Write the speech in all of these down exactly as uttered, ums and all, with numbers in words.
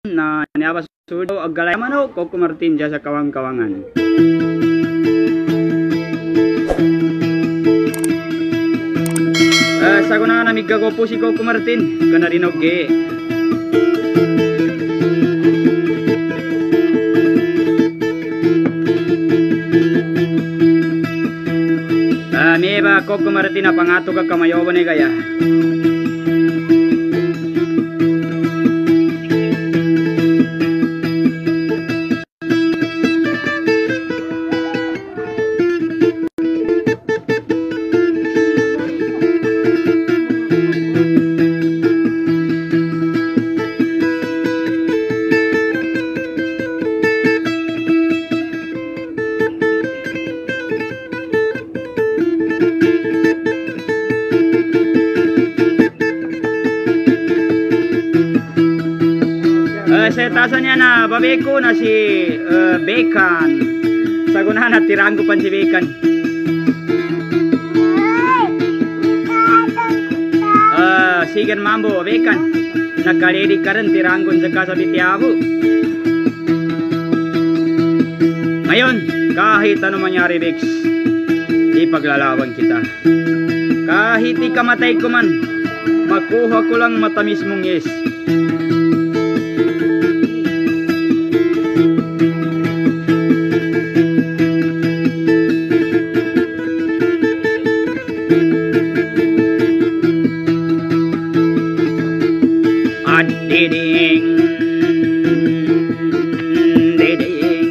na niaba sudo aggalay mano Coco Martin dyan sa Kawang-Kawangan. Uh, sa kuna namigga ko po si Coco Martin kana rin okay. Uh, may ba Coco Martin na pangato ka kamayoban ni kaya. Sa tasan niya na babeko na si uh, Bekan. Sa gunahan at tiranggo pan si Bekan. Uh, Sigan mambo Bekan. Nagkaredy ka rin tiranggon sa kasabitiabo. Ngayon, kahit ano mangyari Bex, ipaglalaban kita. Kahit ikamatay ko man, makuha ko lang matamis mong yes. Diding, diding,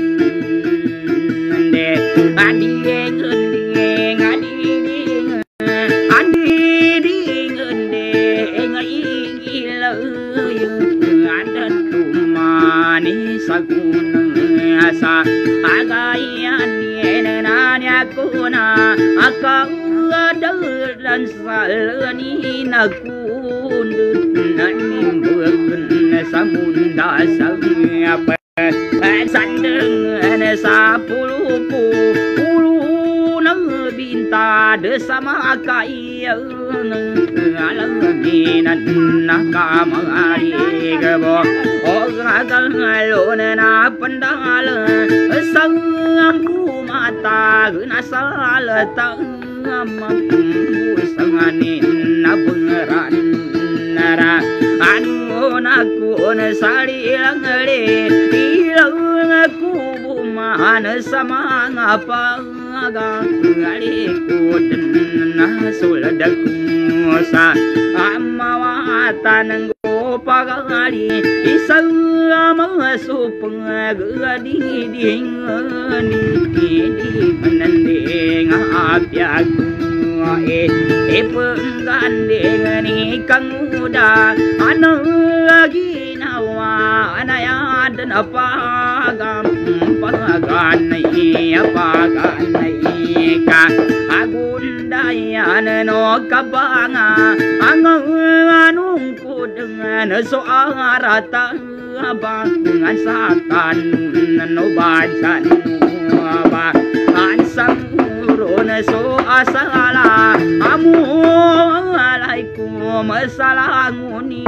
ading, ading, ading, ading, ading, igilaw, adan tumani sa gunung sa agayan yenanya kuna akaudan salani nakundut nimbulkan samunda sangapa sandeng sa puluku pulu nang binta desama kaiyang alaminan nakamari gabo ogagal ngalon na pandal sangampu mata gunasal tangampu sanganin na pengeran nara anu naku na sari lang le ilang aku buman sama ngapa ngali ku na suldak sa amawatan go pagali isang masuk pengadi ding ni di menanding apyak e e penggandeng ni kang muda anu lagi nawa anaya dan apa gam pagan ni apa gan ni ka agundayan no kabanga angang anung ku dengan soarata abangan sakan no bacan ba ansang na so asala amu alaikum salamuni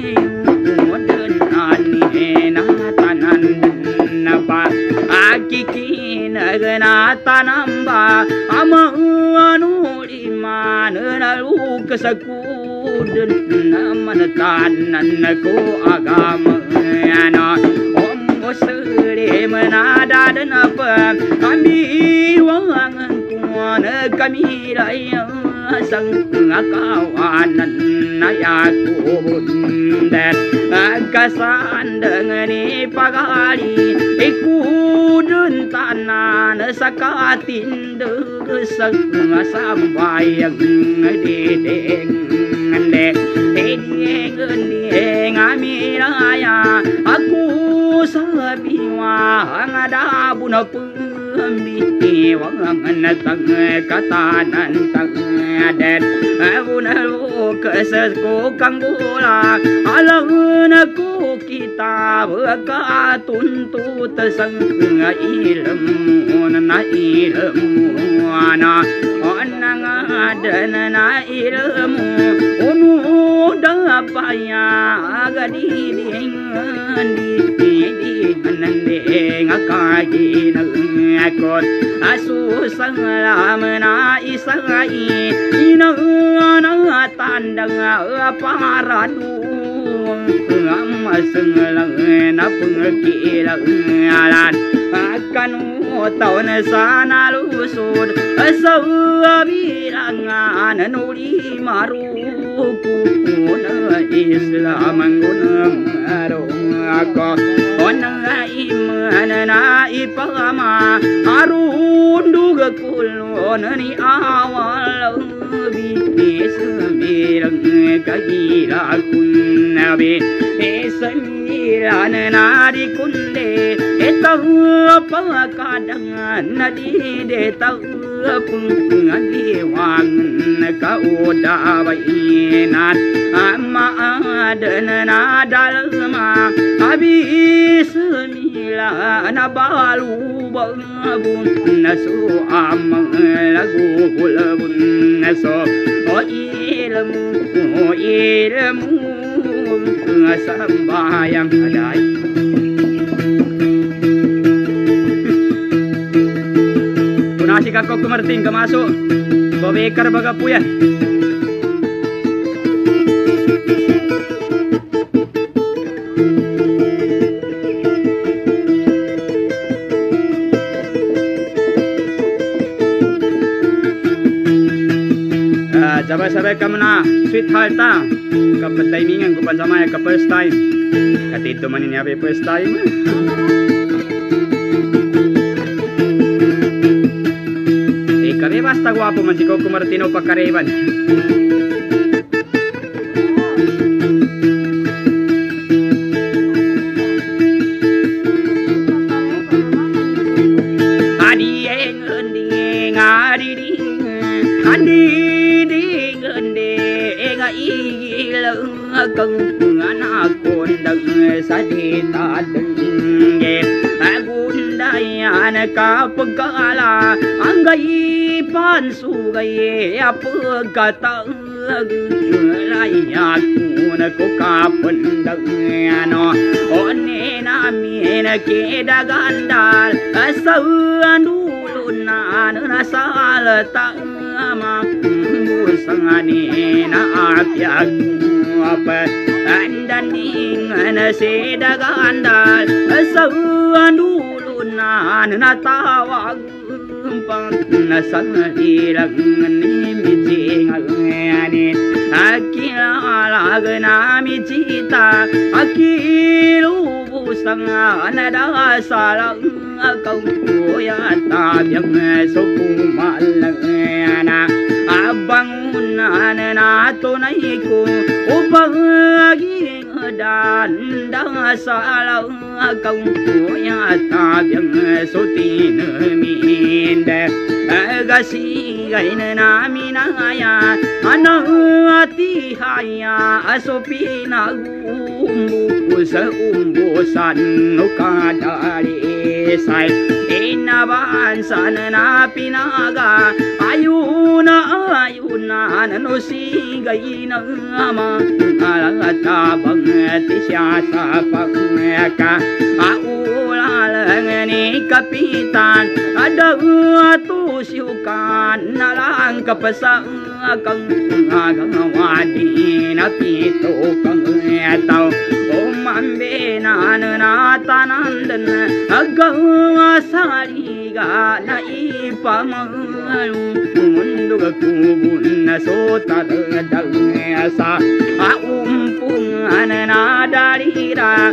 modenani na tanan napa akiki nagana tanamba amanu liman nalu kesakuden namanatanan ko agama ana om sere menada dan apa kami wangan na kami raya sang kawanan nayaku bundet kasan dengan pagali ikudun tanan sakatin desang sambayang dedeng de dedeng dedeng amiraya aku sabiwa ngada bunapu ambi wangan tang katanan tang adet abunalu kesesku kang bola alang aku kita beka tuntut sang ilmu na ilmu ana onang adan na ilmu unu dapaya agadi ding ngakot asu salam na isai ina na tandang paradu am senglang na pengkilang alan akan tahun sana lusud sabirangan nuli maruku Islam gunung ako onang iman na ipama arundug kulon ni awal bis mirang kagila kunnabi esamiran na di kunde etahu pakadang nadi de tahu penganiwang kaudawainat amma adana dalma habis mila na balu babun nasu am lagu bulbun naso o ilmu o ilmu sambayang adai nasi kakok kemerting ke masuk bobekar bagapuyan sabai-sabai kamna sweet halta kapag timingan ko pa sama ka first time katito man niya first time kami basta guwapo man si Coco Martino pagkareban. Adi enganding adiding adiding ending igilang kang anak kondang sadita dengge agundayan kapagkala angay pansugay apagkatag layak na ko kapandang ano o namin kidagandal asawan dulunan nasalatang makusangani na apyag apa andaning na sidagandal asawan dulunan natawag nasalilang ni mitingalani akilalag na micita akilubusang nadasalang akaw kuya tabyang sukumalangana abangunan na tunay ko upang aging dandasalang akaw kuya tabyang sutinamin agasigay na namin ay anang atihaya aso pinagumbu sa umbusan no kadalisay inabansan na pinaga ayuna ayuna no sigay na malatabang tisya sa pagka aulalang ni kapitan ada tusyukan na lang kapasang kang agawadi na pito kang etaw umambe na natanandan agawa saliga na ipamalu mundo kubun na sotadang sa aumpungan na dalira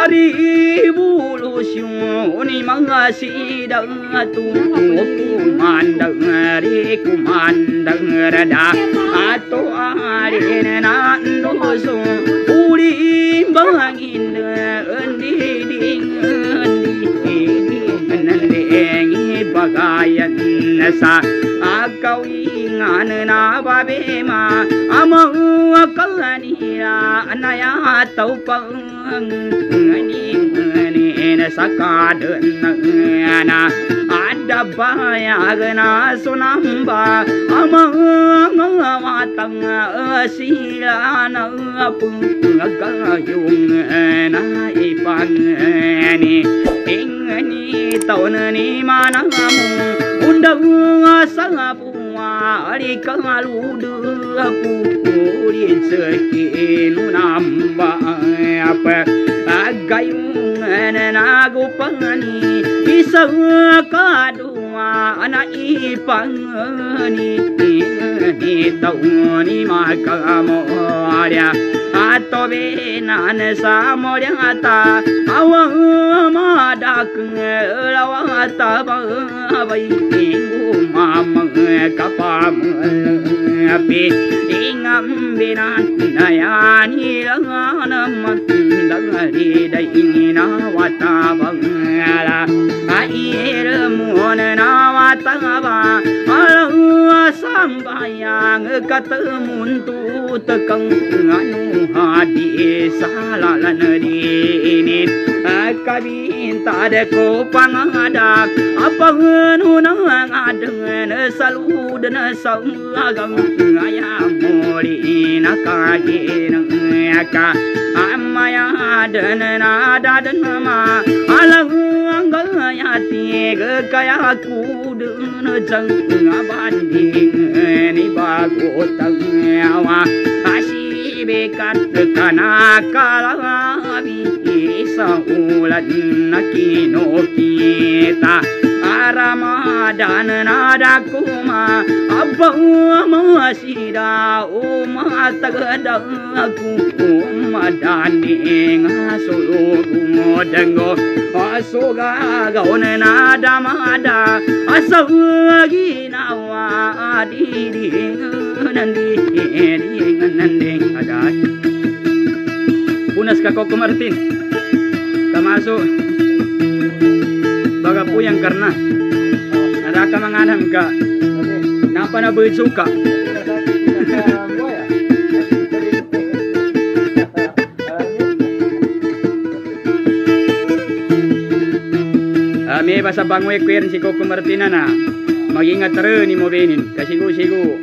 aribulusyon ni mga sidang kumandang ari kumandang rada ato arin na ndoso uli bangin endiding endiding nandeng bagayan sa akaw-ingan na babema amang kanila anayataw pang nganing sa kadan na ada bayag na sunamba amang matang sila na pagkagayong na ip pangani ingani taunani manamu undang sabuwa ari kaludu aku uri sekinu namba apa agayung nago pangani isa kadua anak ipangani ni tauni makamorya atau benan samorya ata awang madak lawata bayi tinggu mamang kapam api ingam benan nayani langanam dari daingina wata bangala air muana nawata ba ala sambayang katemuntu tekang anu hadi salalan dini kabinta de ko pangadak apa nunang adeng salu den sangagam ayam mori nakagin ka amaya den nada den ma alang gaya tiga kaya kudun jang abanding ni bagotang awa asi bekat kana kalabi saulan nakino kita Ramadan nada kuma abba masida umma tagadaku umma dani ngasulu modango asoga gaone nada mada asawagi nawa diri nandi nandi ada punas ka Coco Martin kamasuk baga puyang karena naraka manganam ka napa na bersuka May basa bangwe kwen si Coco Martina na mag-ingat rin ni mo benin kasi ko sigo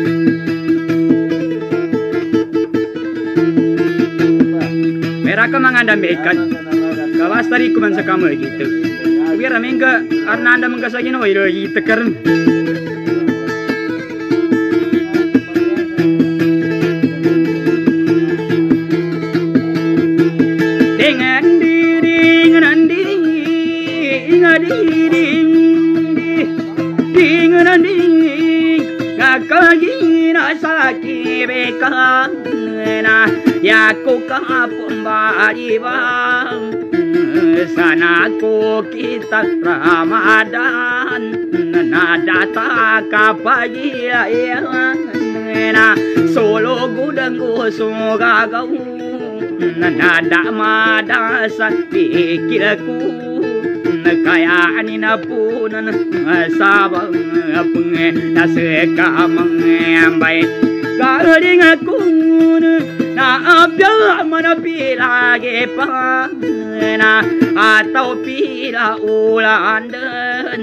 meraka mangandamikan kawas tari kuman sa kamar gitu biar mingga karena anda mengkasagi no ilo gitu keren dengan diri dengan diri dengan diri dengan diri kakagi nasaki bekan na ya ko kapon bari bang sana ko kita Ramadan nadata kapagi na solo gudang gusto gagaw nada madasan pikirku kaya ni na punan sabang punge nasekamang ambay galing ako na abya manapilagi pa na atau pila ulan dan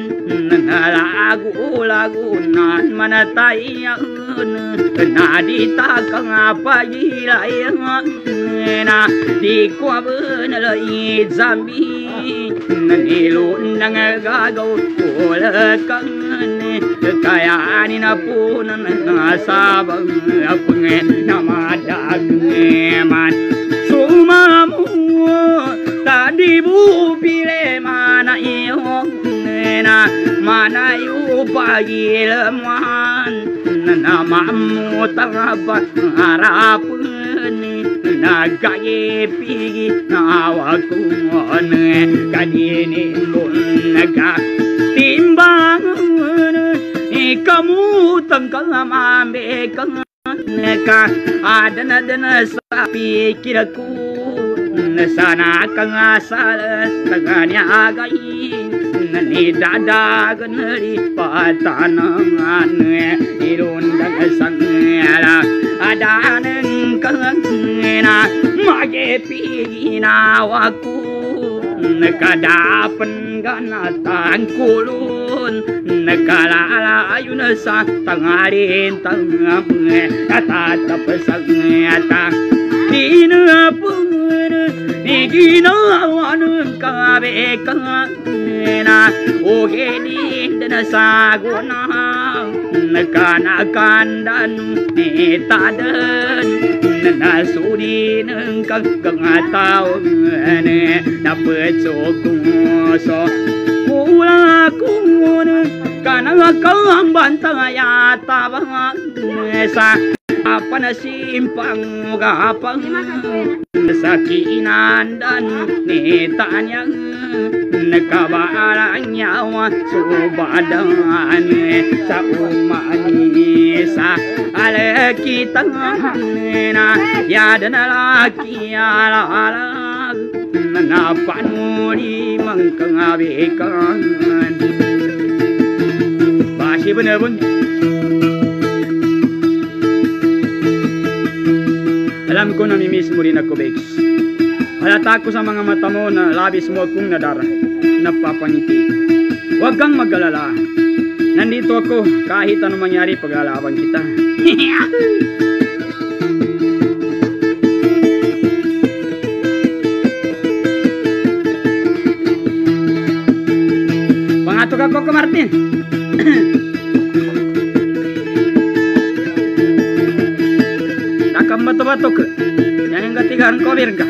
lagu-lagunan manatayan na ditakang apa gilayan na di ko benalay zambi nilun nang gagaw ulakang kaya ni na punan nasabang pengen namadageman sumamu tadi bu pile mana iyo na mana yu pagi leman namamu tarapat harapan nagaye pigi nawaku kadini lun naga timbangan kamu tangkal mambe kang ka adana-adana sa pikirku sana kang asal taganya agayin ni dadagan ri patanangan irundang sangala adanan kang na magepinawaku nakadapan ganatan kulun nakalalayo na sa tangarin tangap natatapasag ngata tinapang ni ginawa ng kabekan na o hindi na saguna nakanakandan ni tadan nasuri ng kagataon na petsokuso kula kun kanang kambantaya tabang sa apa na simpang gapang sa kinandan ni tanyang nakabalang nyawa subadan sa umani sa alakitan na yada na laki alalag na panuli mangkangabikan basi bener pun. Alam ko na mimiss mo rin ako, Bex. Halata ko sa mga mata mo na labis mo akong nadara, napapangiti. Huwag kang mag-alala. Nandito ako kahit ano mangyari paglalaban kita. Pangatok ako ko, Martin. Batok-batok, yang ketigaan kau birga.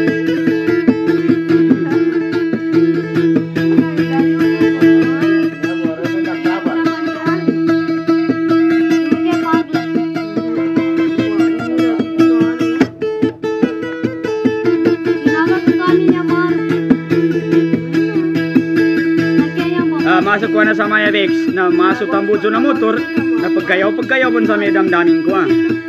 Uh, masuk ko na sa Maya Bex na masuk tambujo na motor na pagkayaw-pagkayaw pun sa may damdamin ko ah.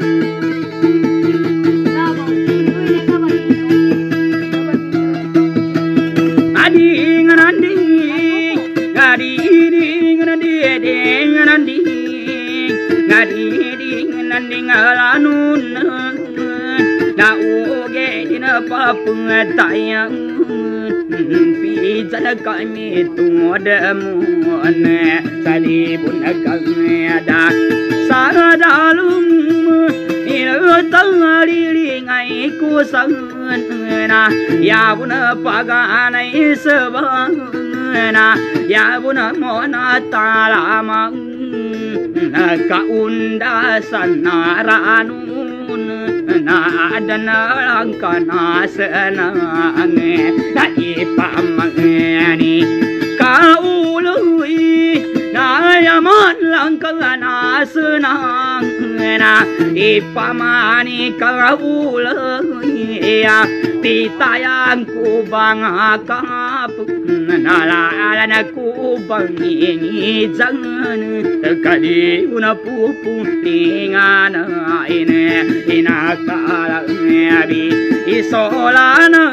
Ngalanun na uge di na papatayang pisan kami tumodamun sa libon nagkangada sa dalum inutang lilingay kusang na yabo na paganay sabang na yabo na mo na talamang nakaundasan na ranun na ada na lang ka na sanang na ipamangani kauloy na yaman lang ka na sanang na ipamani kauloy titayang kubang akap nalala na kubang ingizang kali una puputingan ine inakalang isolana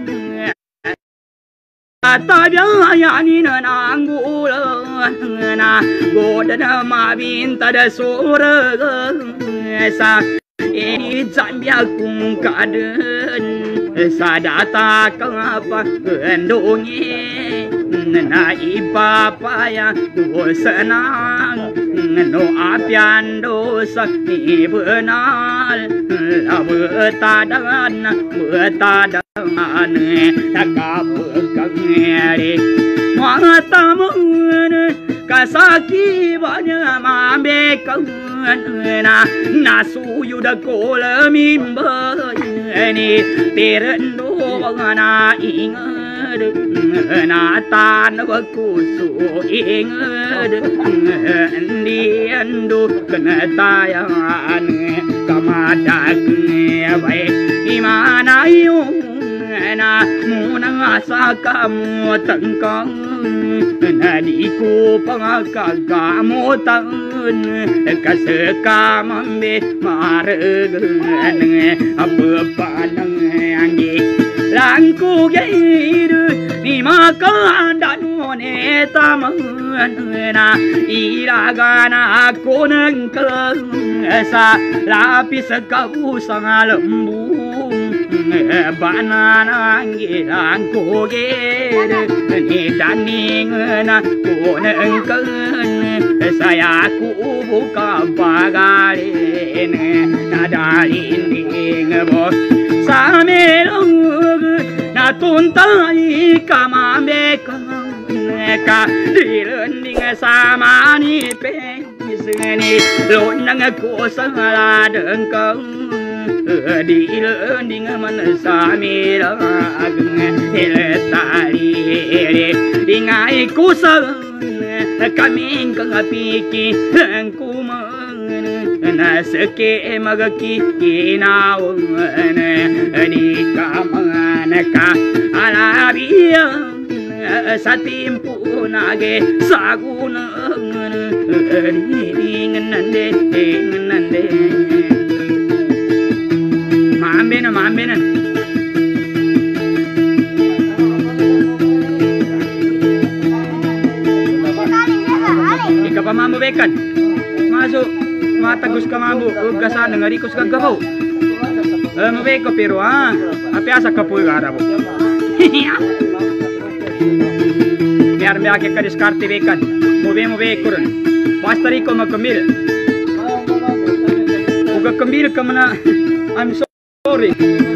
tabiayanin ang gulan na goda na mabinta da sura sa inizambia kung kaden sa data kapa endongi na ipapaya dosanang no apiando sa ibunal labetadan betadan nakapagangeri mga tamon kasaki banyak mambekan na nasuyo da kolamimbay ni tirendo na ingad na tanwakuso ingad ndi ando kanatayan kamadag bay imanayo na muna sa kamutangkang na di ko pangakagamutan kasi kamambe maragan apapanang anggi langku gairu ni makanda none taman na iragana ako ng sa lapis kausang lambung banana ngilang kogir ni daning na kuneng ken saya ku buka pagalin na dalinding bos samelo na tuntai kamambe ka dilending sama ni peseni lo nang ko sala dengkang dilending man samelo tali ingai ku kaming kang apiki ku na seke magaki kinawan di kamana ka alabiya sa timpo nage sagunang nande nande mambe na mambe na ika pa mamubekan masuk matagus ka mamu ugasan ng arikos kagabaw eh mabeko pero ah api asa kapoy gara mo biar me ake ka diskarte bekan mube mube kurun pastari ko magkamil uga kambil ka mana I'm sorry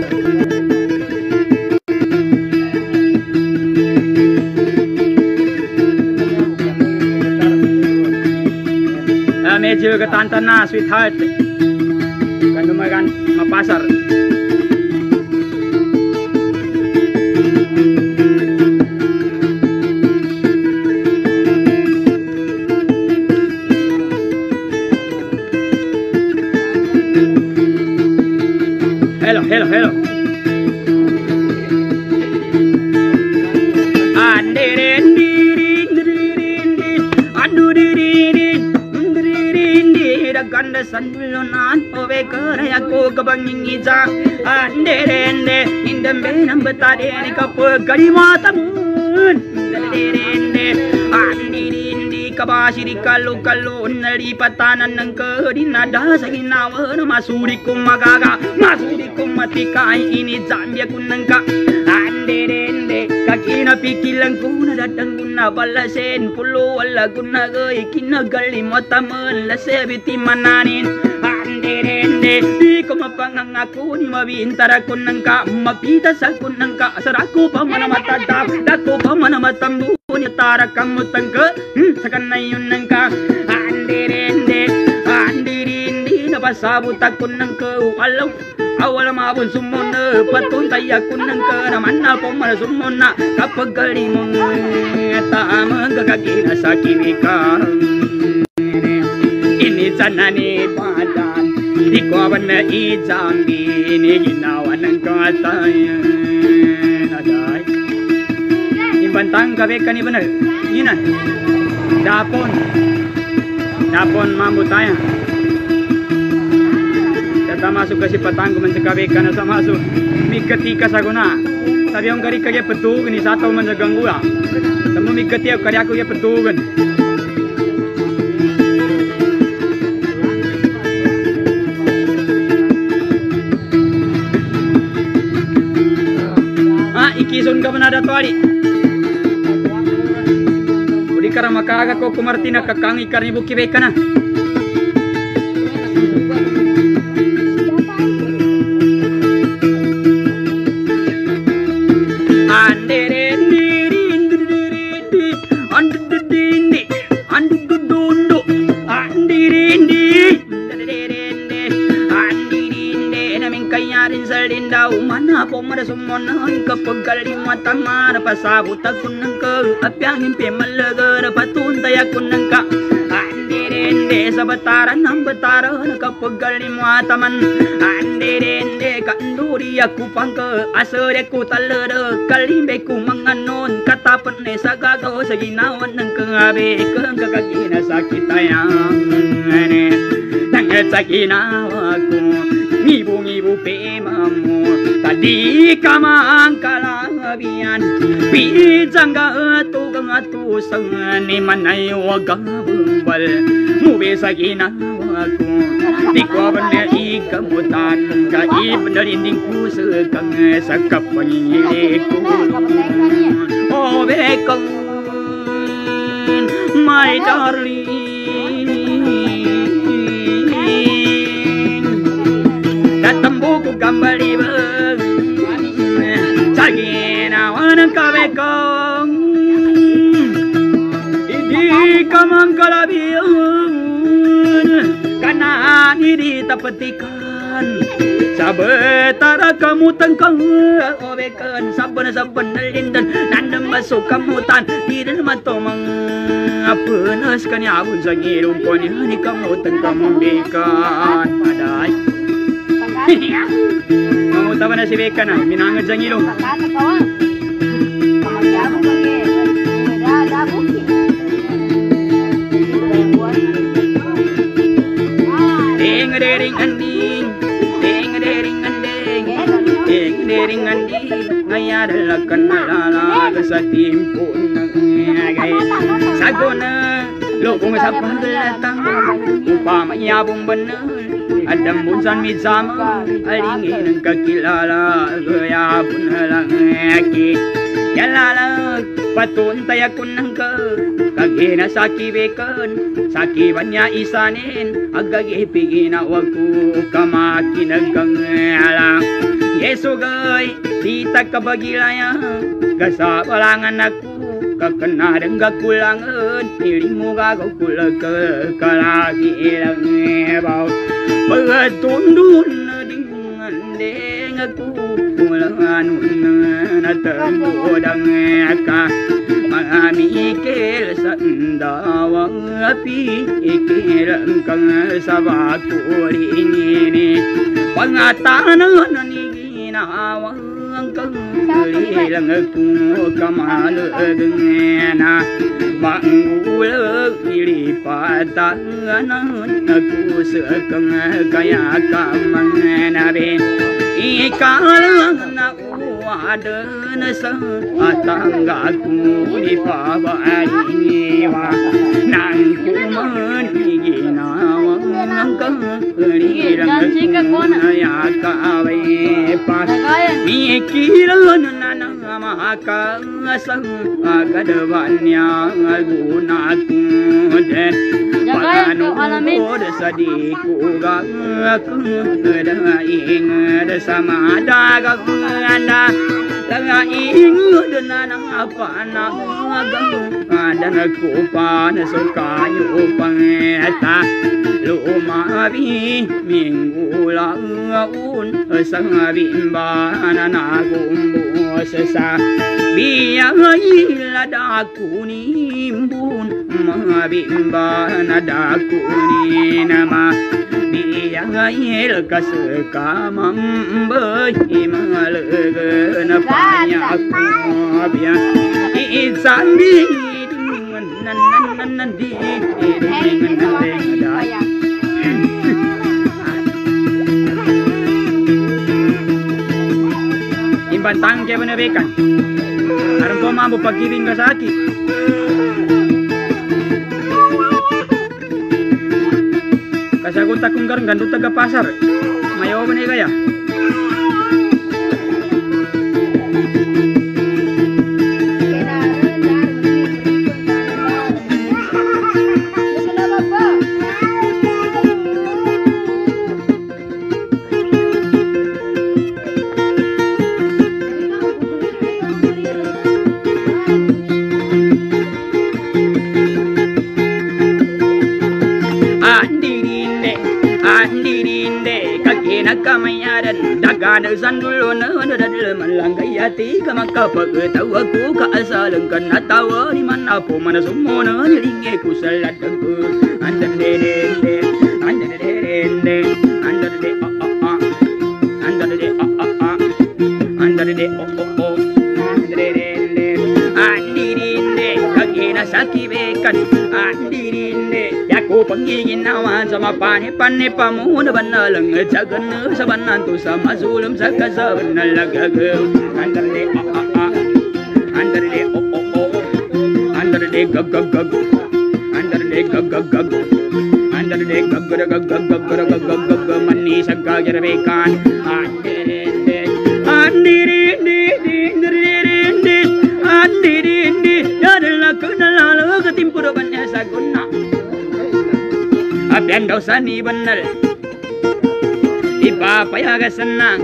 medyo katantan na sweetheart kan dumagan mapasar hello hello hello ganda sandulonan ove karaya ko kabangingija anderende indambe nambetade ni kapo gadi matamun anderende andirindi kabashiri kalu kalu nari patanan nang kedinada saginawa masuri kumagaga masuri kumatikai ini zambia kunangka anderende kakina pikilang kuna datang kuna balasen pulu wala kuna gay kinagali matamun lasebiti mananin anderende di ko mapangangaku ni mabintara kunangka makita sa kunangka saraku pa manamatadap dako pa manamatambu ni tarakang mutangka sakanayun nangka anderende andirindi napasabot akun nangka walaw awal mabun sumona patuntay akun nangka naman na pumala sumona kapag galimong tamang gagagina sa kimika ini sana ni padan di ko awan na ijambi ni ginawa ng katayan agay ibantang gabi ka ni benar ina dapon dapon mambu tayo kata masuk ke si patang kuman sekabe kana sa masuk mikati ka sa guna sabi ang gari kaya petugan ni sataw man sa gangula tamo mikati ang kaya ko kaya petugan ah ikison ka man ada tuali karena makaga ko kumartina kakang ikar ni buki bekana anderindi andindi andudundo andirindi andirindi naming kayarin salindaw mana po marasumona kapag kalimata mara pasabot akun ng apyangin pemalaga patuntay akun ng ka andirende sa bataran ng bataran kapag kalimataman andirende kanduri aku pangka asore ku talada kalimbe ku manganon katapan ne sa gagaw sa ginawan ng kangabe kang kakagina sa kitayang tangat sa ginawa ko ngibu-ngibu pemamu tadi kamang kalabian bijang gatu gatu sangani manay wagabumbal mube sa ginawa ko di ko banda ikamutan ka ibnarinding ko sa kang sa kapanyili ko oh bekang my darling datambog ku kembali bang saginawa ng kabekong hindi ka mang kalabiyon kana hindi tapatikan sa betara kamutan kang obekan saban-saban nalindan nandang masuk kamutan di rin matomang apunas kanyabun sa ngirong ko ni kamutan kamambikan paday mamuta ba na si Beka na minangad sa ngirong ding ding anding ding ding anding ding ding anding ngayadal kan nalalaga sa timpon ng agay sagona lubong sa paglatang upamayabong banal adam bunsan midsama alingin ang kakilala gayapon lang aki yalalag patuntay ako ng ka kagina sa kibekan sa kibanya isanin agagipigin na wag ko kamakinagang alang yeso gay sita kabagilaya kasapalangan ako kakanadang gakulangan piling mo gagaw kulag kalagi ilang ebaw pagtundun na ding ako kulangan na natagudang ka mga mikil sa ndawang api ikilang kang sa bakuling ini pangatanan ni ginawang kang kalilang ako kamalagang na manggulag ilipatan ako sa kang kaya kamang nabi ikalang na uwadan sa atangga ko ipabaliwa nang kumaniginawa ng kalilang kaya kaway pa mikilan na ng makasang agadawan niya aguna ko din paganood sa di ko gagawin sa madagang anda langaingod na ng apanagang ada nagkupan sa kayo pangeta lumabi minggulang aun sa bimba na nagumbos sa biyang ilada kunimbun mga bimba na dakunin nama biyang il kasekamang bay mga lega na panyak biya isan di nan nan nan di imbantang kaya benebekan aram ko mampu pagibing ka sa akin kasagot akong garang gandu taga pasar mayaw ba niya kaya kamayaran dagan sandulo na nadadal manlanggay ati kamakapagtaw ako kaasalang ka natawa ni man apo manasumo na nilingi ko sa latag ko andadedende andadedende andadede ah ah ah andadede ah ah ah andadede oh oh oh andadedende andirinde kagina sa kibekan andirinde ko panggiginawa sa mapani-pani pamuna banalang jagan sa bananto sa masulam sa kasaban na lagagaw andar de ah ah ah andar de oh oh oh andar de gag gag gag andar de gag gag gag andar de gag gag gag gag gag gag gag mani sa gajarbekan andirinde andirinde andirinde andirinde yadala kunalala katimpura banya sa gunna abyan daw sa ni banal iba apa ya senang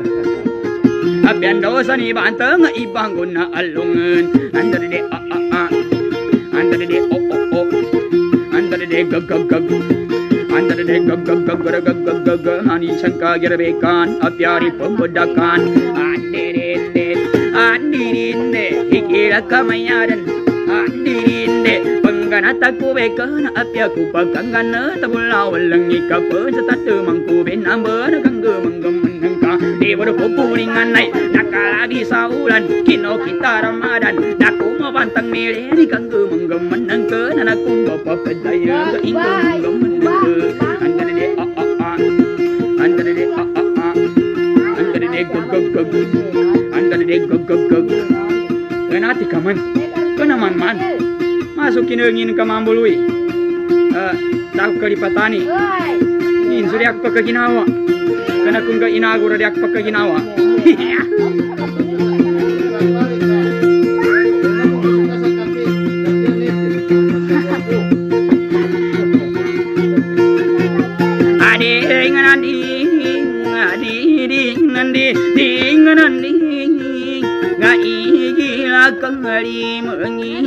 apian dosa ni banteng ibang guna alungan anda de a a a anda de o o o anda de gag gag gag anda de gag gag gag gag gag gag gag hani sangka gerbekan apiari pembedakan andirinde andirinde hikira kamayaran andirinde pengganata ku bekan apiaku pagangana tabula walang ikapa sa tatumangku benamber kangge manggam di berkupuringan naik nakalagi saulan kino kita Ramadan daku mabantang milih di kangge menggem menang ke nanaku bapak pedaya ke inggo menggem menang ke anda de a a a anda de a a a anda de gog gog gog anda de gog gog gog kenati kaman kenaman man masukin angin ke mambului eh tak kalipatani in suryak pakaginawa kana kung ka inagura di ak pagkaginawa. Ading nanding ading nandi ding nandi ngaigila kangari mengi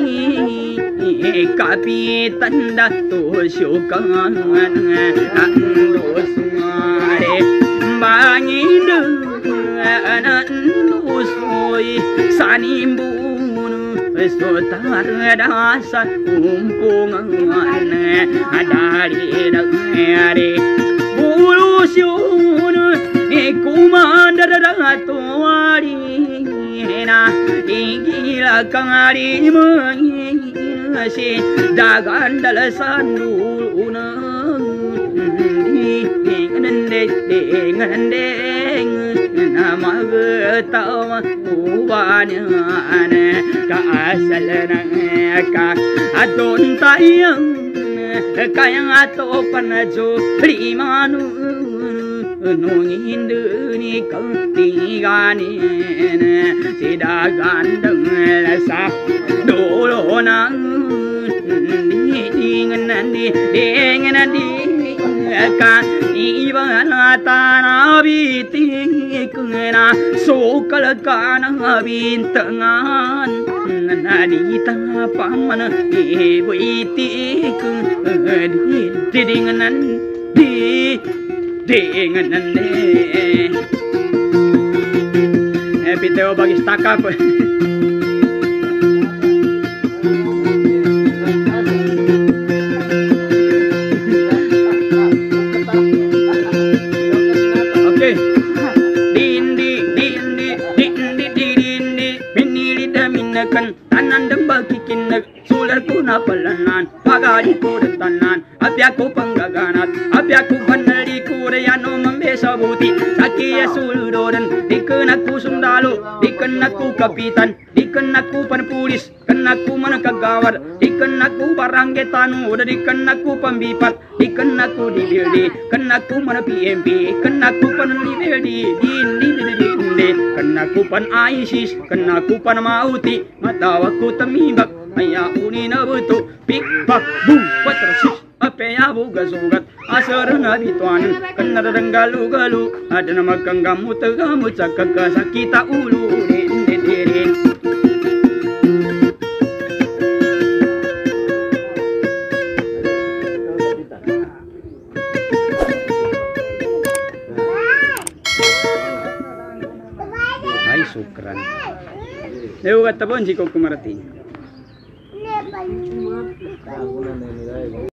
kapitan dato syukan ando sumare bangin anak usoi sanimbun sotar dasa kumpungan adari dagare bulu syun ikumandar datuari na igila kangari mengi dagan dalasan duluna ding ding namagtawa ubanya ka asal na ka adon tayang kayang ato panajo limanu nungin duni kang tiganin sidagandang lasa dolo nang dingan nandi dingan nandi ka ibana tanah bitik na sokal kana bintangan nadita paman ibu itik di dengan di dengan ne epiteo bagi stakap kan tanan dembal kikin sular ku na palanan pagari ko tanan apyaku panggaganat apyaku banali ku reyano membesa buti sakiya suludoran dikenaku sundalo dikenaku kapitan dikenaku panpulis kenaku manakagawar dikenaku baranggetanu udah dikenaku pambipat dikenaku di bildi kenaku mana P M P kenaku panli bildi din din din din kenaku pan ISIS kenaku pan mauti matawaku tamibak maya uni na buto pik pak boom patrasis ape ya buga sugat asar na bituan kena galu galu ada nama kanggamu tegamu cakak sakita ulu din din din ay sukran Dewa kata pun si kau kemarating.